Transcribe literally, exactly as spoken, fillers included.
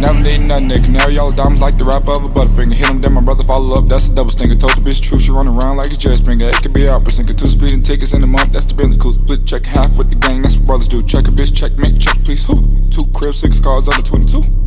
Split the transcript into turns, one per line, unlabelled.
Never need nothing, they canary yellow diamonds like the wrap of a butterfinger. Hit him, then my brother follow up, that's a double stinger. Told the bitch true, she run around like a Jerry Springer. It could be out, but sinking two speeding tickets in a month, that's the Bentley coupe. Split check half with the gang, that's what brothers do. Check a bitch, checkmate, check please, who? Two cribs, six cars, under twenty-two.